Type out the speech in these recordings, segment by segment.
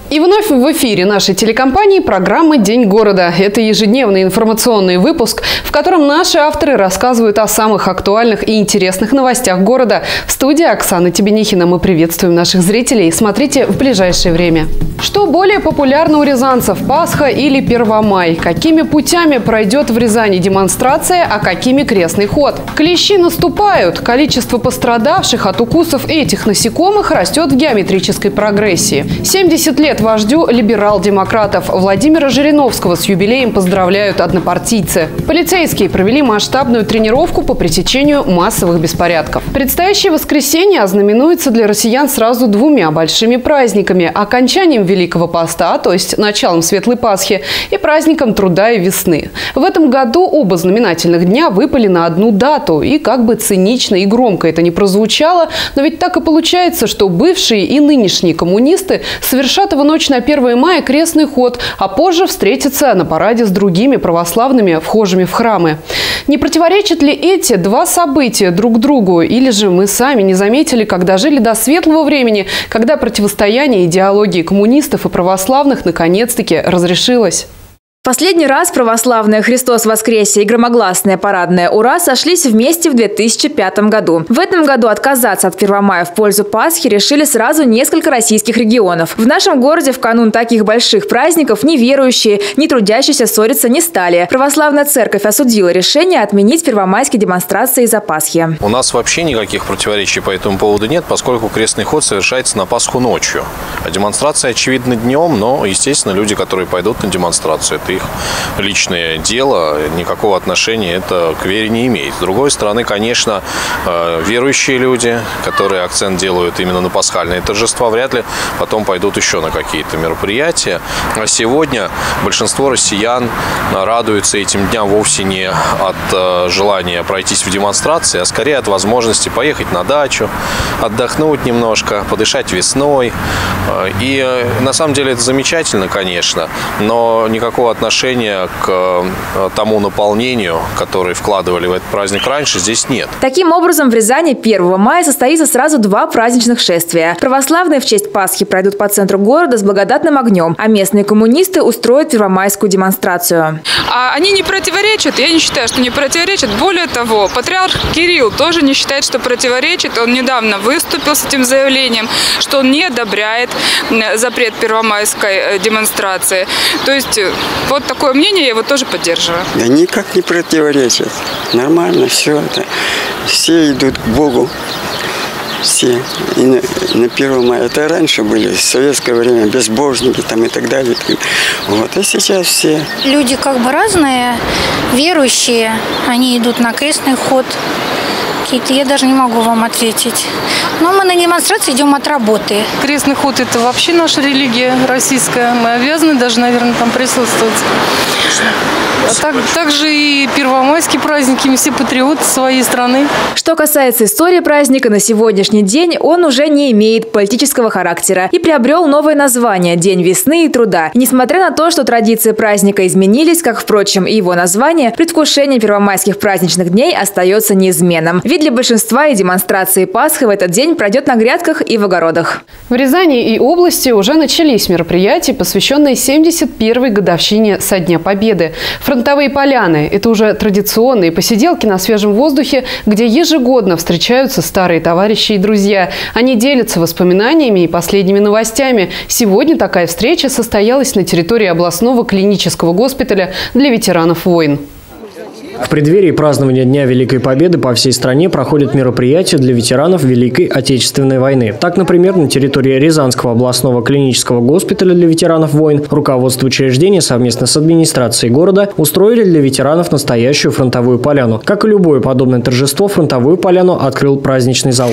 И вновь в эфире нашей телекомпании программа «День города». Это ежедневный информационный выпуск, в котором наши авторы рассказывают о самых актуальных и интересных новостях города. В студии Оксана Тебенихина. Мы приветствуем наших зрителей. Смотрите в ближайшее время. Что более популярно у рязанцев – Пасха или Первомай? Какими путями пройдет в Рязани демонстрация, а какими крестный ход? Клещи наступают. Количество пострадавших от укусов этих насекомых растет в геометрической прогрессии. 70 лет вождю либерал-демократов Владимира Жириновского с юбилеем поздравляют однопартийцы. Полицейские провели масштабную тренировку по пресечению массовых беспорядков. Предстоящее воскресенье ознаменуется для россиян сразу двумя большими праздниками – окончанием Великого Поста, то есть началом Светлой Пасхи, и праздником труда и весны. В этом году оба знаменательных дня выпали на одну дату. И как бы цинично и громко это ни прозвучало, но ведь так и получается, что бывшие и нынешние коммунисты совершат в ночь на 1 мая крестный ход, а позже встретятся на параде с другими православными, вхожими в храмы. Не противоречат ли эти два события друг другу? Или же мы сами не заметили, когда жили до светлого времени, когда противостояние идеологии коммунистов и православных наконец-таки разрешилось? Последний раз православное «Христос воскресе» и громогласное парадное «Ура» сошлись вместе в 2005 году. В этом году отказаться от Первомая в пользу Пасхи решили сразу несколько российских регионов. В нашем городе в канун таких больших праздников ни верующие, ни трудящиеся ссориться не стали. Православная церковь осудила решение отменить первомайские демонстрации из-за Пасхи. У нас вообще никаких противоречий по этому поводу нет, поскольку крестный ход совершается на Пасху ночью. А демонстрация, очевидно, днем, но, естественно, люди, которые пойдут на демонстрацию, это их личное дело, никакого отношения это к вере не имеет. С другой стороны, конечно, верующие люди, которые акцент делают именно на пасхальные торжества, вряд ли потом пойдут еще на какие-то мероприятия. А сегодня большинство россиян радуются этим дням вовсе не от желания пройтись в демонстрации, а скорее от возможности поехать на дачу, отдохнуть немножко, подышать весной. И на самом деле это замечательно, конечно, но никакого отношения к тому наполнению, которое вкладывали в этот праздник раньше, здесь нет. Таким образом, в Рязани 1 мая состоится сразу два праздничных шествия. Православные в честь Пасхи пройдут по центру города с благодатным огнем, а местные коммунисты устроят первомайскую демонстрацию. Они не противоречат, я не считаю, что не противоречат. Более того, патриарх Кирилл тоже не считает, что противоречит. Он недавно выступил с этим заявлением, что он не одобряет запрет первомайской демонстрации. То есть вот такое мнение, я его тоже поддерживаю. Да никак не противоречит. Нормально все это. Все идут к Богу. Все. И на 1 мая. Это раньше были, в советское время, безбожники там и так далее. Вот. А сейчас все. Люди как бы разные, верующие, они идут на крестный ход. Я даже не могу вам ответить. Но мы на демонстрации идем от работы. Крестный ход – это вообще наша религия российская. Мы обязаны даже, наверное, там присутствовать. Также и первомайские праздники, мы все патриоты своей страны. Что касается истории праздника, на сегодняшний день он уже не имеет политического характера и приобрел новое название – День весны и труда. И несмотря на то, что традиции праздника изменились, как, впрочем, и его название, предвкушение первомайских праздничных дней остается неизменным. Ведь для большинства и демонстрации Пасхи в этот день пройдет на грядках и в огородах. В Рязани и области уже начались мероприятия, посвященные 71-й годовщине со Дня Победы. Фронтовые поляны – это уже традиционные посиделки на свежем воздухе, где ежегодно встречаются старые товарищи и друзья. Они делятся воспоминаниями и последними новостями. Сегодня такая встреча состоялась на территории областного клинического госпиталя для ветеранов войн. В преддверии празднования Дня Великой Победы по всей стране проходят мероприятия для ветеранов Великой Отечественной войны. Так, например, на территории Рязанского областного клинического госпиталя для ветеранов войн руководство учреждения совместно с администрацией города устроили для ветеранов настоящую фронтовую поляну. Как и любое подобное торжество, фронтовую поляну открыл праздничный зал.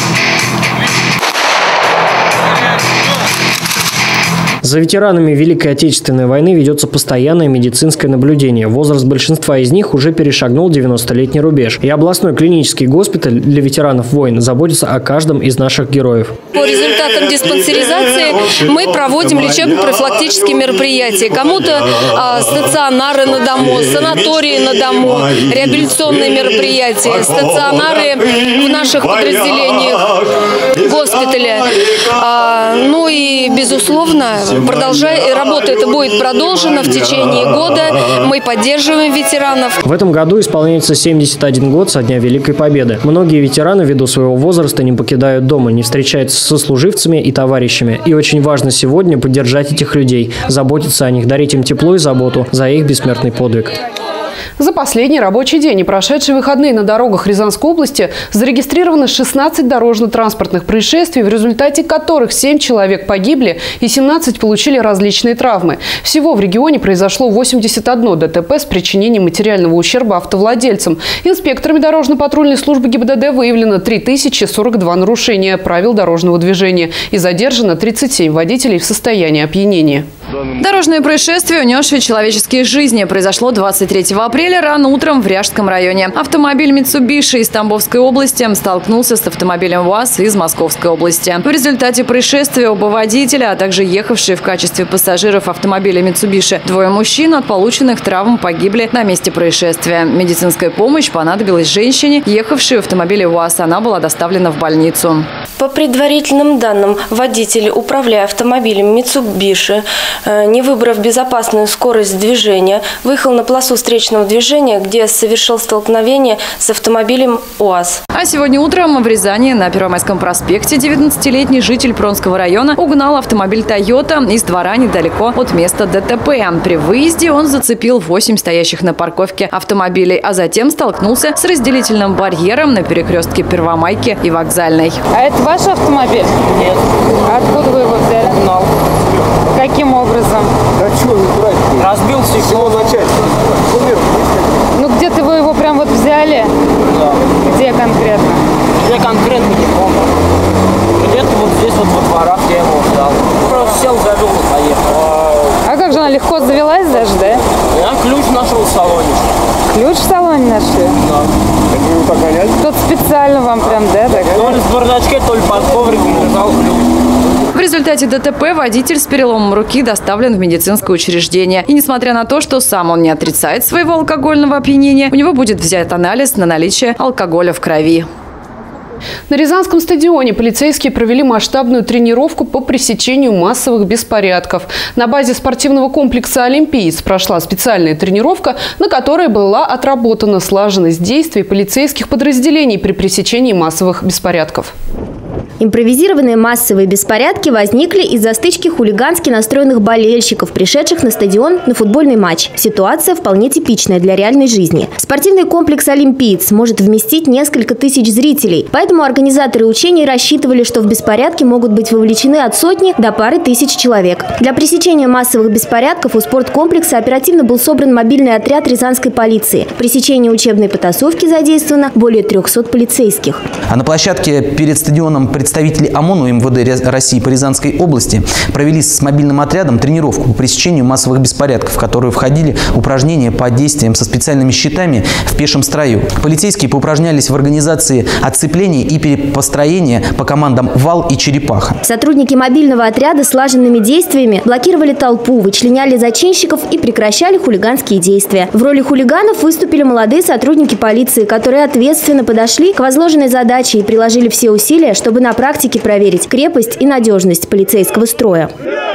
За ветеранами Великой Отечественной войны ведется постоянное медицинское наблюдение. Возраст большинства из них уже перешагнул 90-летний рубеж. И областной клинический госпиталь для ветеранов войн заботится о каждом из наших героев. По результатам диспансеризации мы проводим лечебно-профилактические мероприятия. Кому-то стационары на дому, санатории на дому, реабилитационные мероприятия, стационары в наших подразделениях госпиталя. Ну и, безусловно, Работа эта будет продолжена в течение года. Мы поддерживаем ветеранов. В этом году исполняется 71 год со Дня Великой Победы. Многие ветераны ввиду своего возраста не покидают дома, не встречаются со сослуживцами и товарищами. И очень важно сегодня поддержать этих людей, заботиться о них, дарить им тепло и заботу за их бессмертный подвиг. За последний рабочий день и прошедшие выходные на дорогах Рязанской области зарегистрировано 16 дорожно-транспортных происшествий, в результате которых 7 человек погибли и 17 получили различные травмы. Всего в регионе произошло 81 ДТП с причинением материального ущерба автовладельцам. Инспекторами дорожно-патрульной службы ГИБДД выявлено 3042 нарушения правил дорожного движения и задержано 37 водителей в состоянии опьянения. Дорожное происшествие, унесшее человеческие жизни, произошло 23 апреля рано утром в Ряжском районе. Автомобиль Mitsubishi из Тамбовской области столкнулся с автомобилем УАЗ из Московской области. В результате происшествия оба водителя, а также ехавшие в качестве пассажиров автомобиля Mitsubishi двое мужчин от полученных травм погибли на месте происшествия. Медицинская помощь понадобилась женщине, ехавшей в автомобиле УАЗ. Она была доставлена в больницу. По предварительным данным, водитель, управляя автомобилем Mitsubishi, не выбрав безопасную скорость движения, выехал на полосу встречного движения, где совершил столкновение с автомобилем УАЗ. А сегодня утром в Рязани на Первомайском проспекте 19-летний житель Пронского района угнал автомобиль Toyota из двора недалеко от места ДТП. При выезде он зацепил 8 стоящих на парковке автомобилей, а затем столкнулся с разделительным барьером на перекрестке Первомайки и Вокзальной. А это ваш автомобиль? Нет. Откуда вы его взяли? Угнал. Каким образом? Да что не брать? Разбил стекло. Начать. Ну где-то вы его прям вот взяли? Да. Где конкретно? Где конкретно не помню. Где-то вот здесь вот во дворах я его взял. Просто сел, завел и поехал. А как же она легко завелась даже, да? Я ключ нашел в салоне. Ключ в салоне нашли? Да. Так вы его так гоняли? Кто-то специально вам прям, да? Так? То ли в бардачке, то ли под ковриком лежал ключ. В результате ДТП водитель с переломом руки доставлен в медицинское учреждение. И несмотря на то, что сам он не отрицает своего алкогольного опьянения, у него будет взят анализ на наличие алкоголя в крови. На Рязанском стадионе полицейские провели масштабную тренировку по пресечению массовых беспорядков. На базе спортивного комплекса «Олимпиец» прошла специальная тренировка, на которой была отработана слаженность действий полицейских подразделений при пресечении массовых беспорядков. Импровизированные массовые беспорядки возникли из-за стычки хулигански настроенных болельщиков, пришедших на стадион на футбольный матч. Ситуация вполне типичная для реальной жизни. Спортивный комплекс «Олимпиец» может вместить несколько тысяч зрителей, поэтому организаторы учений рассчитывали, что в беспорядки могут быть вовлечены от сотни до пары тысяч человек. Для пресечения массовых беспорядков у спорткомплекса оперативно был собран мобильный отряд рязанской полиции. В пресечении учебной потасовки задействовано более 300 полицейских. А на площадке перед стадионом представители ОМОН и МВД России по Рязанской области провели с мобильным отрядом тренировку по пресечению массовых беспорядков, в которую входили упражнения по действиям со специальными щитами в пешем строю. Полицейские поупражнялись в организации отцепления и перепостроения по командам «Вал» и «Черепаха». Сотрудники мобильного отряда слаженными действиями блокировали толпу, вычленяли зачинщиков и прекращали хулиганские действия. В роли хулиганов выступили молодые сотрудники полиции, которые ответственно подошли к возложенной задаче и приложили все усилия, чтобы на практике проверить крепость и надежность полицейского строя.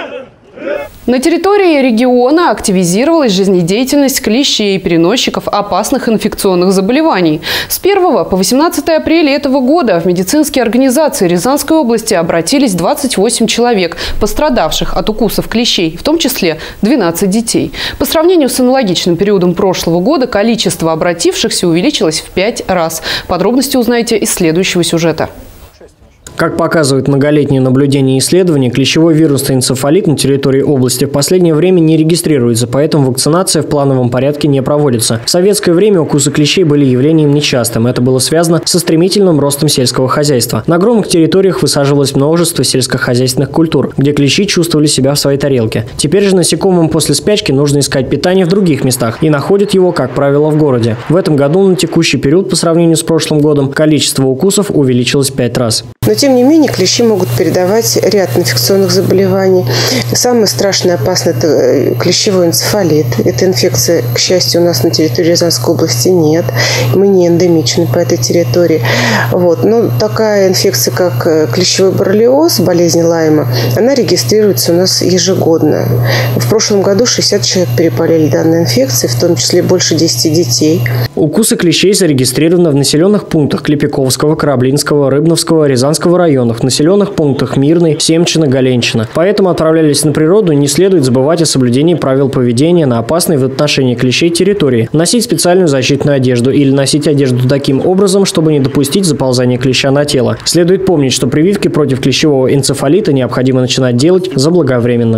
На территории региона активизировалась жизнедеятельность клещей, переносчиков опасных инфекционных заболеваний. С 1 по 18 апреля этого года в медицинские организации Рязанской области обратились 28 человек, пострадавших от укусов клещей, в том числе 12 детей. По сравнению с аналогичным периодом прошлого года количество обратившихся увеличилось в 5 раз. Подробности узнаете из следующего сюжета. Как показывают многолетние наблюдения и исследования, клещевой вирусный энцефалит на территории области в последнее время не регистрируется, поэтому вакцинация в плановом порядке не проводится. В советское время укусы клещей были явлением нечастым. Это было связано со стремительным ростом сельского хозяйства. На огромных территориях высаживалось множество сельскохозяйственных культур, где клещи чувствовали себя в своей тарелке. Теперь же насекомым после спячки нужно искать питание в других местах и находят его, как правило, в городе. В этом году на текущий период по сравнению с прошлым годом количество укусов увеличилось в 5 раз. На тем не менее, клещи могут передавать ряд инфекционных заболеваний. Самое страшное и опасное – это клещевой энцефалит. Эта инфекция, к счастью, у нас на территории Рязанской области нет. Мы не эндемичны по этой территории. Но такая инфекция, как клещевой боррелиоз, болезнь Лайма, она регистрируется у нас ежегодно. В прошлом году 60 человек переболели данной инфекцией, в том числе больше 10 детей. Укусы клещей зарегистрированы в населенных пунктах Клепиковского, Кораблинского, Рыбновского, Рязанского районах, в населенных пунктах Мирный, Семчино, Галенчино. Поэтому, отправляясь на природу, не следует забывать о соблюдении правил поведения на опасной в отношении клещей территории, носить специальную защитную одежду или носить одежду таким образом, чтобы не допустить заползания клеща на тело. Следует помнить, что прививки против клещевого энцефалита необходимо начинать делать заблаговременно.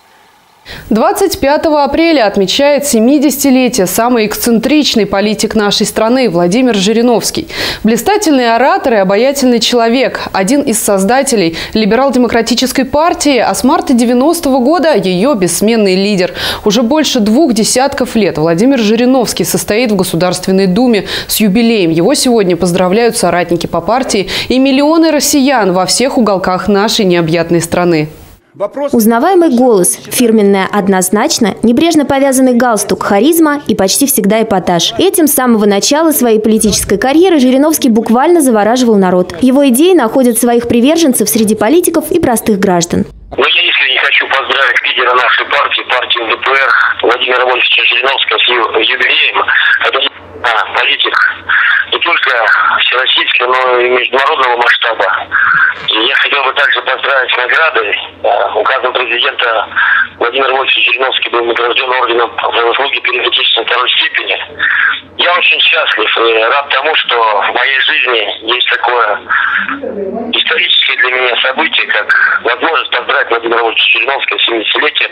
25 апреля отмечает 70-летие самый эксцентричный политик нашей страны Владимир Жириновский. Блистательный оратор и обаятельный человек, один из создателей либерал-демократической партии, а с марта 90-го года ее бессменный лидер. Уже больше 2 десятков лет Владимир Жириновский состоит в Государственной Думе. С юбилеем его сегодня поздравляют соратники по партии и миллионы россиян во всех уголках нашей необъятной страны. Узнаваемый голос, фирменная однозначно, небрежно повязанный галстук, харизма и почти всегда эпатаж. Этим с самого начала своей политической карьеры Жириновский буквально завораживал народ. Его идеи находят своих приверженцев среди политиков и простых граждан. Но я искренне хочу поздравить лидера нашей партии ЛДПР Владимира Вольфовича Жириновского с юбилеем. Это политик не только всероссийского, но и международного масштаба. И я хотел бы также поздравить с наградой. Указом президента Владимир Вольфович Жириновский был награжден орденом за заслуги перед Отечеством второй степени. Я очень счастлив и рад тому, что в моей жизни есть такое историческое для меня событие, как возможность поздравить Владимира Вольфовича Жириновского с 70-летием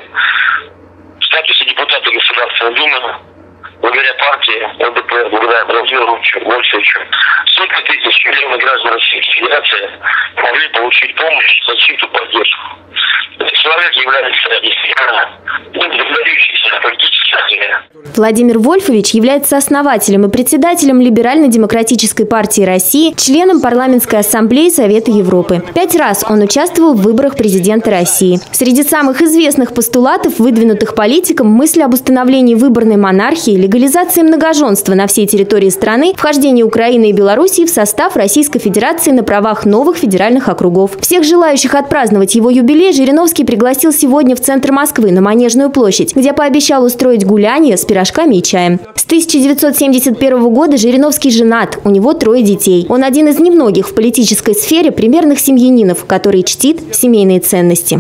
в статусе депутата Государственной Думы. Благодаря партии ЛДПР, благодаря Владимиру Вольфовичу, сотни тысяч миллионов граждан Российской Федерации могли получить помощь, защиту, поддержку. Этот человек является действительно выдающимся политическим лидером. Владимир Вольфович является основателем и председателем Либерально-демократической партии России, членом Парламентской ассамблеи Совета Европы. 5 раз он участвовал в выборах президента России. Среди самых известных постулатов, выдвинутых политиком, мысль об установлении выборной монархии, легализации многоженства на всей территории страны, вхождение Украины и Белоруссии в состав Российской Федерации на правах новых федеральных округов. Всех желающих отпраздновать его юбилей Жириновский пригласил сегодня в центр Москвы, на Манежную площадь, где пообещал устроить гуляние с пирожками и чаем. С 1971 года Жириновский женат, у него 3 детей. Он один из немногих в политической сфере примерных семьянинов, который чтит семейные ценности.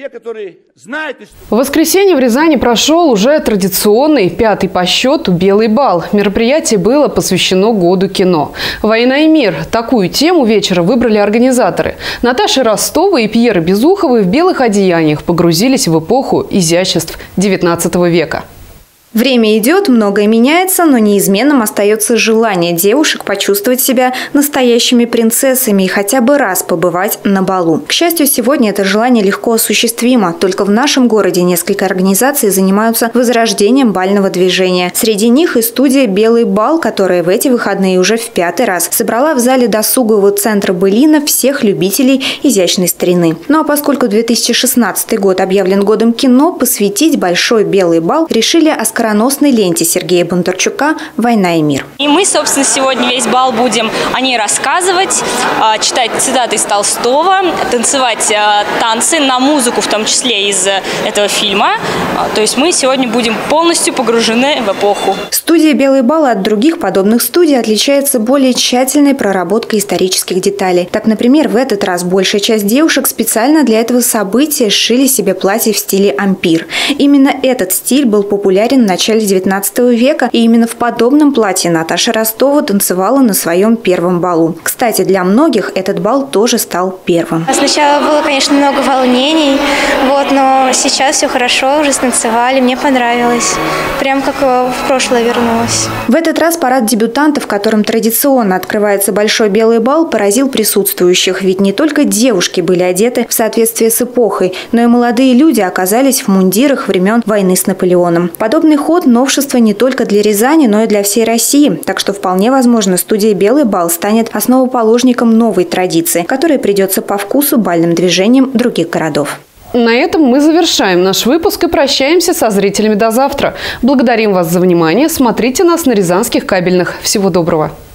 В воскресенье в Рязани прошел уже традиционный 5-й по счету «Белый бал». Мероприятие было посвящено году кино. «Война и мир» – такую тему вечера выбрали организаторы. Наташа Ростова и Пьера Безуховы в белых одеяниях погрузились в эпоху изяществ XIX века. Время идет, многое меняется, но неизменным остается желание девушек почувствовать себя настоящими принцессами и хотя бы раз побывать на балу. К счастью, сегодня это желание легко осуществимо. Только в нашем городе несколько организаций занимаются возрождением бального движения. Среди них и студия «Белый бал», которая в эти выходные уже в 5-й раз собрала в зале досугового центра «Былина» всех любителей изящной старины. Ну а поскольку 2016 год объявлен годом кино, посвятить большой «Белый бал» решили оскорбленной ленте Сергея Бондарчука «Война и мир». И мы, собственно, сегодня весь бал будем о ней рассказывать, читать цитаты из Толстого, танцевать танцы на музыку, в том числе из этого фильма. То есть мы сегодня будем полностью погружены в эпоху. Студия «Белый бал» от других подобных студий отличается более тщательной проработкой исторических деталей. Так, например, в этот раз большая часть девушек специально для этого события сшили себе платье в стиле ампир. Именно этот стиль был популярен в начале XIX века, и именно в подобном платье Наташа Ростова танцевала на своем первом балу. Кстати, для многих этот бал тоже стал первым. Сначала было, конечно, много волнений, но сейчас все хорошо, уже станцевали, мне понравилось. Прям как в прошлое вернулась. В этот раз парад дебютантов, которым традиционно открывается большой белый бал, поразил присутствующих. Ведь не только девушки были одеты в соответствии с эпохой, но и молодые люди оказались в мундирах времен войны с Наполеоном. Подобный ход – новшество не только для Рязани, но и для всей России. Так что вполне возможно, студия «Белый бал» станет основоположником новой традиции, которая придется по вкусу бальным движениям других городов. На этом мы завершаем наш выпуск и прощаемся со зрителями до завтра. Благодарим вас за внимание. Смотрите нас на рязанских кабельных. Всего доброго.